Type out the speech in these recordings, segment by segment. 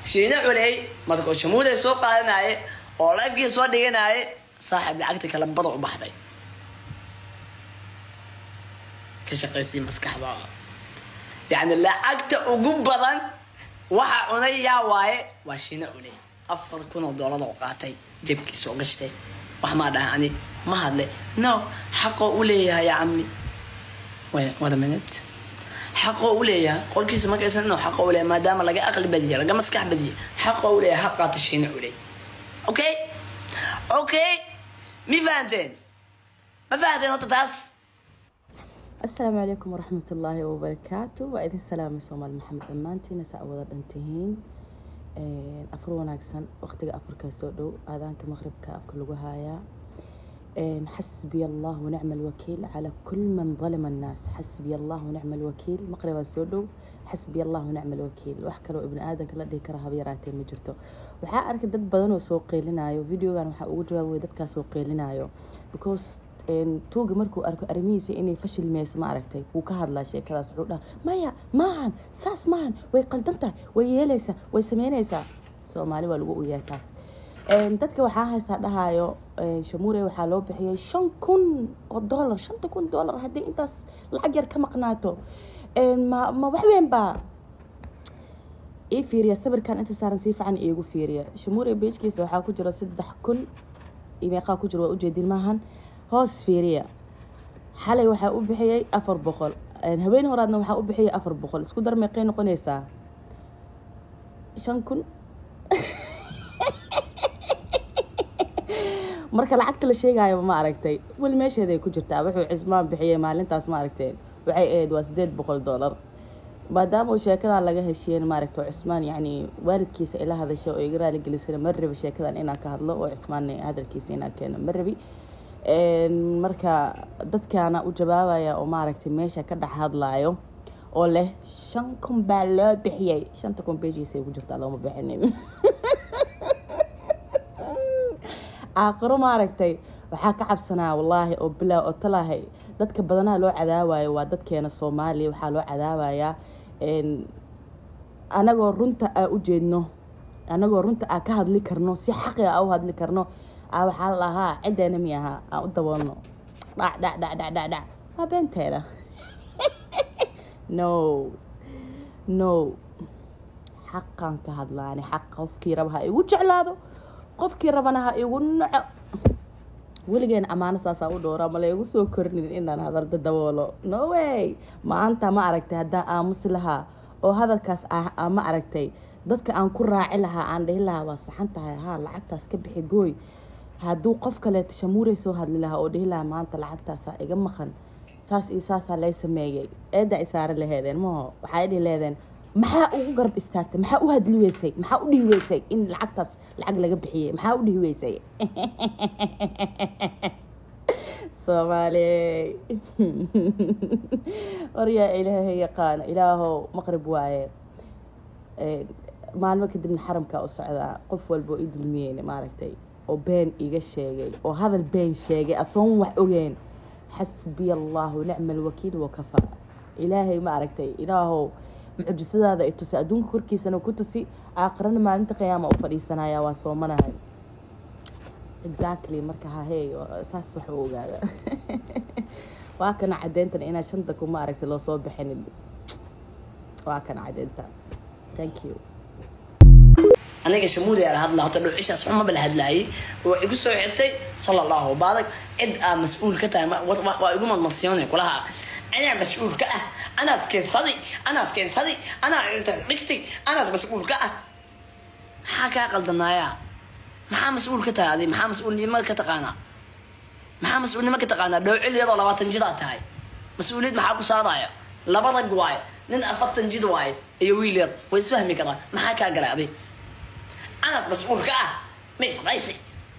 شينا علي ما تكون شمودة سوق قالناي أو لا يبقي سوى ديناي صاحب لعقتك لما بضع بحري كشقيسي مسكح بقى يعني لعقته وقبضا waxa cunaya waaye waa shiina culay $4,000 qaatay jibki soo gashtay wax ma dhaani ma hadle no xaqo u leeyahay ya ammi wada minute xaqo u leeyahay qolkiisa ma kaysan no xaqo u leeyahay maadaama laga aqli badiyo laga maskax badiyo xaqo u leeyahay xaqaata shiina culay okay mi faanteen ma faanteen oo taas السلام عليكم ورحمة الله وبركاته وإذن السلام سومال محمد أمانتي نساء وضع انتهين أفرون أكسن وقتك أفريكا سودو آذانك مغربك أفكلوا هايا حسبي الله ونعم الوكيل على كل من ظلم الناس حسبي الله ونعم الوكيل مغربا سودو حسبي الله ونعم الوكيل وحكروا ابن آدم كلا دي كراها بيراتين مجرتو وحا أرك داد بدنو سوقي لنايو فيديو كان وحا أوجوا دادكا سوقي لنايو because توجي مركو أركو أرميسي إني فشل ميس ما عرفتي وكهر لا شيء كذا سعودة مايا مان ساس مان ويقلدنته ويليسا ويسمينيسا سومالي والو ويا كاس dadka waxaa haysta dhahayo shamuure waxaa loo bixiyay $5,000 $5,000 hadii intaas lacag yar ka maqnaato ma wax weyn ba fiiriya sabirkan inta saaran si fiican iigu fiiriya shamuure beejkiisa waxaa ku jira 3,000 imeeqa ku jira waa u jeedin maahan hoos fiiriya xalay waxaa u bixiyay 400 habeen horaadna waxaa u bixiyay 400 isku dar meeqay noqonaysaa 5,000 marka lacagta la sheegayo ma aragtay wal meesheeday ku jirtaa wuxuu cismaan bixiyay maalintaas ma aragteen waxay ahayd waa $800 maadaama sheekada laga heshiiyeen ma aragto cismaan yani waalidkiisa ila hadashay oo iga raali gelisay marraba sheekadan inaan ka hadlo oo cismaan hadalkiisa inaan keeno marrabi marka dadkaana u jawaabaya oo ma aragtay meesha ka dhax hadlaayo oo leh 5,000 baa loo bixiyay 5,000 beejiisa ku jirtaa looma bixinin آخر ما ركتي وحاك عبسنا والله أو بلا أو طلعه دتك بدنا لو عداوة ودتك أنا صومالي وحلو عداوة يا إن أنا قرنت أوجدنه أنا قرنت أكهد لي كرنو سي حقي أو هاد لي كرنو أو حالها عندنا مياها أو دبلنا دع ما بنت هذا no حقا كهد لاني حقه فكير بها يوجع لاذو qofkii rabanaha igu naco waligeena amaana saasa u dhoora ma la igu soo kornin inaan hadal daboolo no way maanta ma aragtay hadaa aamus laha oo hadalkaas ma aragtay dadka aan ku raaci laha aan dhihi laha waa saxan tahay ha lacagtaas ka bixi gooy haduu qof kale shamuure soo hadli laha oo dhihi laha maanta lacagtaas iga maqan saas iyo saas la sameeyay eeda isaare laheedeen ma waxay dhihi leedeen maxaa ugu garab istaagtay maxaa u hadli weysay maxaa u dhihi weysay in lacagtaas lacag laga bixiyay maxaa u dhihi weysay Soomaali wariya ilaahay yaqaan ilaaho maqrib waaye maalmo kadibna xaramka u socda qof walba ii dulmiyeen ma aragtay oo been iga sheegay oo hadal been sheegay asoon wax ogeen حسبي الله ونعم الوكيل وكفى إلهي ما عرفتي إلهو معجزة هذا إتوسي أدونك كركي سنة كتوسي آخرنا ما أنت قيامة أفري سنة يا واسومنا هاي exactly مركها هي أساس صحوق هذا واكن عدينتنا إنا شنطك وما عرفتي لو صوب بحين واكن عدينتا thank you أنا كشمودي على هذا لحظة لو عيش أصحاب بالهدلاي ويقول سويتي صلى الله وبارك عد مسؤول كتاع ويقول مصيوني كلها أنا مسؤول كأ أنا سكين صدي أنا ركتي أنا مسؤول كأ حكى قلدنا يا محا مسؤول كتاع هذه محا مسؤول لي ما كتقانا محا مسؤول لي ما كتقانا لو علي ضلبات تنجدات هاي مسؤولية محا قصارايا لا برق واي لين أفضل تنجد واي يويلر ويسفهمي كذا محا كاقل هذه أنا مسؤول كأ ميت رئيسي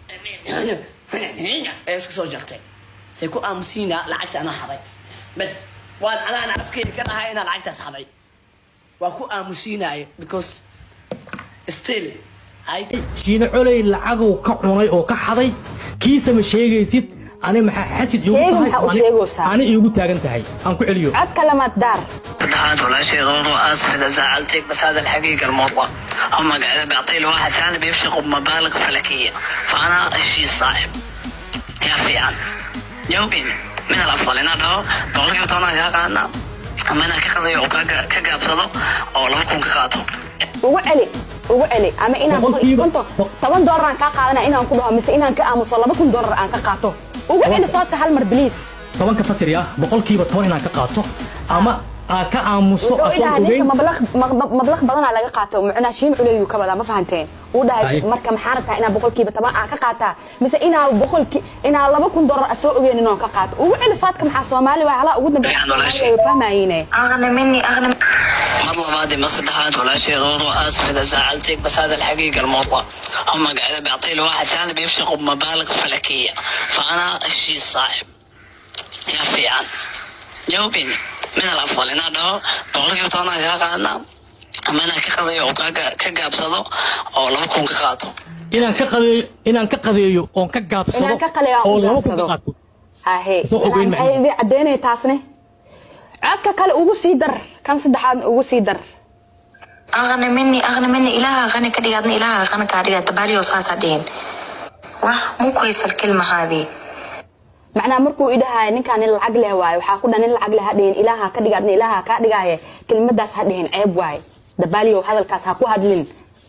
إيش كسر جرتي سيكون أمسينا لعكت أنا حري بس وأنا أعرف كيف كذا هاي أنا لعكت أصحابي وأكون أمسينا because still شين علي العجو كعناي أو كحضي كيس مش هيجي يصير أنا مح حسيت يوم أنا يوم تاجنت هاي أنكو عليو عد كلمات دار هذا ولا شيء غير أسف إذا زعلتك بس هذا الحقيقة الموضوع أما قاعد بعطيه لواحد ثاني بيفشخ بمبالغ فلكية، فأنا شيء صعب يا فيعان. جاوبيني من الأفضل إن هذا بقولك بتونا يا قانا أما أنا كخذي أو كجابصده أو لو كون كخاطو. وعلي أما إنا كنت طبعا دولار كا قادنا إنا كلها مس إنا كأمس ولا بكون دولار أنا كقاطو وعلي صوت هالمر بليس. طبعا كفسر يا بقول كي بتونا إنا كقاطو أما كأمس أصلا وبين مبلغ بدنا على قاطو معنا شيء عليه يكبر ما فهمتين وده مركب محارتها إنا بقول كي بتبع كقاطع مس إنا بقول كي إنا لا بكون دولار أسوق وين إنه كقاطو وعلي صوت كم حصومالي وعلاء ودنا فهمينه. أغنى مطلب هذه مصلحات ولا شيء غيره. اسف اذا زعلتك بس هذا الحقيقه الموضوع. هم قاعد بيعطيه لواحد ثاني بيفشخ بمبالغ فلكيه، فانا شيء صعب يا فيعان. جاوبيني من الافضل ان هذا بقولك بتونا يا قانا اما انا كقضيه او كجابصده او لو كون كقاطو inaan ka qadeeyo oon ka gaabsado oo laba kun ka qaato هاي عدينا تاسنه عدك كله ugu sii dar kan saddexaad ugu sii dar أغنى مني إله أغنى كذي قدني إله أغنى كذي تبالي وصاصة دين واه مو كويس الكلمة هذه معناه مركو إلها إن كان العقل هواي وحاقولنا إن العقل هدين إله كذي قدني إله كذي جاهي كلمة داس هدين عيب واي تبالي وهذا الكاس هكو هدلين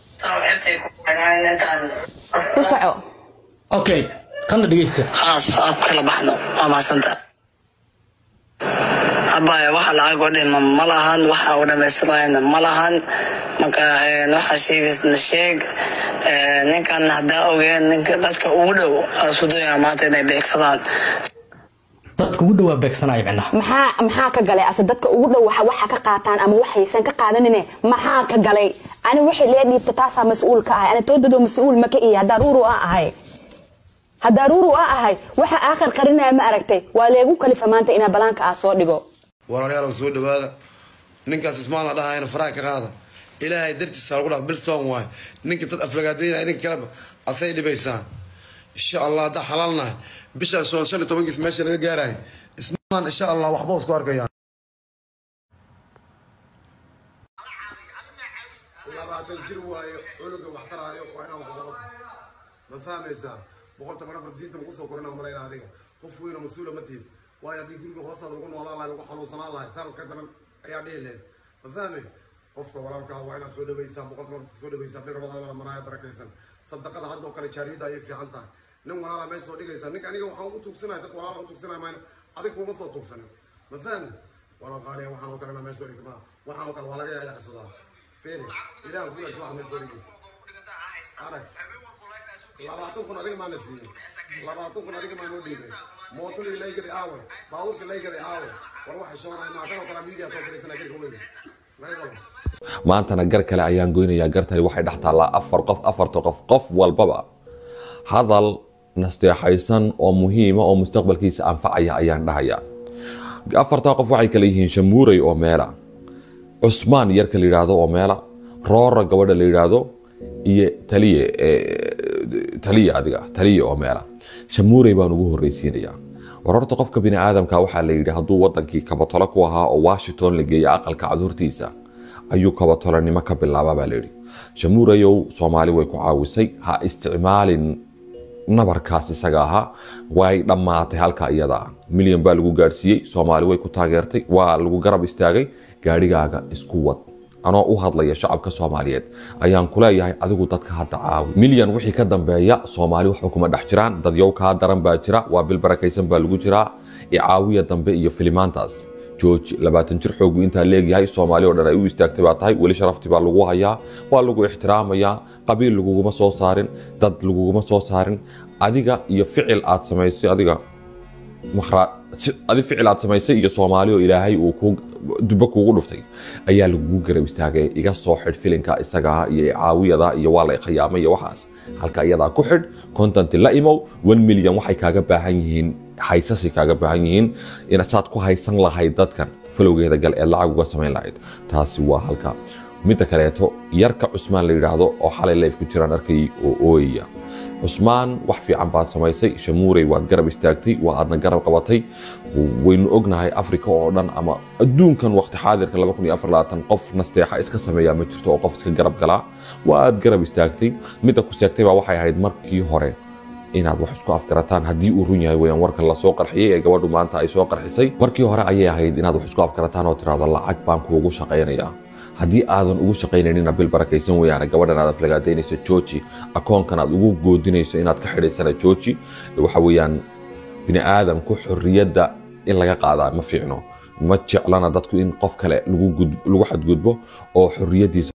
وسعوا أوكي خلنا دقيقة خلاص كلا بحنا ما سنت أبايا waxa lacag oo dhin ma lahan waxa oo dhameystirayna ma lahan marka waxa sheeg ninkan hada ogeyn ninka dadka ugu dhow asudaya maanta inay beegsadaan dadka ugu dhow beegsanay macnaha maxaa ka galay asad dadka ugu dhow waxa ka qaataan ama waxaysan ka qaadanine maxaa ka galay ani wixii la dhiibta taasa mas'uul ka ah ana toodado mas'uul ma ka iyo hadaruuru ahay waxa aakhir qarinaa ma aragtay waa leegu kalifa maanta ina balaanka soo dhigo walaalayaal soo dhawaada ninkaas ismaan la dhahaayna faraha ka qaada ilaahay dartiisa lagu dhaaf bil soon waay ninka dad aflagaadayna idin kala asay dhibaysaa insha Allah da xalaalna bisha soon 15 meesha laga gaaray ismaan insha Allah waxba isku arkayaan labaatan jir waayo culuga wax taraayo waa inaan wax qabto ma fahmaysaa boqolta marafar diinta ugu soo korna malayna adiga qof weyn oo mas'uul ma tiid waayo hadii guriga hoostaada lagu noolaa lagu xanuunsanaa lahay sanadka daran ayaa dheelay ma fahmay qofka walaalka waa inaad soo dhawaysaa boqolta marafar soo dhawaysaa bil ramadaan la maraaya barakaysan sadaqada hadda oo kale jaariyada ay fiican tahay nin walaala meel soo dhigaysa ninka aniga waxaan ugu tuugsanahay dad walaala u tuugsanahay maan adiga kuma soo tuugsanin ma fahmay walaal qaaliya waxaan oo kale meel soo dhigmaa waxaan oo kale waa laga yaacsadaa feeri ilaahu ku leeyahay meel soo dhigaysa arag labaatan kun adiga ma nasiibay labaatan kun adiga ma noo dhiibay mootadii la igay aawe baawurka la igay aawe war waxa shooray ma kan oo kala media soo fiirsana garka weyn maantana gar kale ayaan goynayaa gartani waxay dhaxtaalaa afarta qof walbaba hadal nasteexaysan oo muhiima oo mustaqbalkiisa anfacaya ayaan dhahayaa afarta qof waxay kala yihiin shamuuray oo meela cusmaan yarka la yiraahdo oo meela roora gabadha la yiraahdo iyo taliye oo meela shamuuray baan ugu horreysiinayaa wararta qofka bini aadamka waxaa la yidhi hadduu wadankii kabatolo ku ahaa oo Washington la geeyay aqalka cadurtiisa ayuu kabatolonimo ka bilaabaa baa la yidhi shamuurayow Soomaali way ku caawisay ha isticmaalin nabarkaas isaga ahaa way dhammaatay halka iyada milyan baa lagu gaarsiiyey Soomaali way ku taageertay waa lagu garab istaagay gaarigaaga isku wad anoo u hadlaya shacabka Soomaaliyeed ayaan ku leeyahay adigu dadka hadda caawi milyan wixii ka dambeeya Soomaali waxba kuma dhex jiraan dad yow ka daran baa jira waa bil barakaysan baa lagu jiraa caawiya dambe iyo filimaantaas jooj 20 jir xoogu inta leeyahay Soomaali oo dhan ay u istaagtay baa tahay wali sharafti baa lagu hayaa waa lagu ixtiraamaya qabiil laguma soo saarin dad laguma soo saarin adiga iyo ficil aad samaysay adiga ficil aad samaysay iyo Soomaali oo Ilaahay uu ku dibba kuugu dhuftay ayaa lagu garab istaagay iga soo xid filinka isaga iyo caawiyada iyo waa la qiyaamay iyo waxaas halka iyada ku xid content la imow 1 milyan waxay kaaga baahan yihiin haysasi kaaga baahan yihiin inaad saad ku haysan lahayd dadkan falowgeeda gal ee lacag uga samayn lahayd taasi waa halka midda kaleeto yarka Cusmaan la yiraahdo oo xalay live ku jiraan arkay oo ooyaya cusmaan wax fiican baad samaysay shamuurey waad garab istaagtay waa aadna garab qabatay waynu ognahay afrika oo dhan ama adduunkan waqti xaadirka 2024 qof nasteexa iska sameeya ma jirto oo qof iska garab galaa waa aad garab istaagtay midda ku seegtay baa waxay ahayd markii hore inaad wax isku afgarataan haddii uu run yahay weeyaan warkan la soo qarxiyay ee gabadhu maanta ay soo qarxisay markii hore ayay ahayd inaad wax isku afgarataan oo tiraahdo lacag baan kuugu shaqaynayaa haddii aadan ugu shaqaynaynin bil barakaysan weeyaan gabadhan aad aflagaadeynayso jooji akoonkan aad ugu goodinayso inaad ka xidhaysana jooji waxa weeyaan bini aadamku xorriyadda in laga qaadaa ma fiicno ma jeclana dadku in qof kale lagu xadgudbo oo xorriyadiisa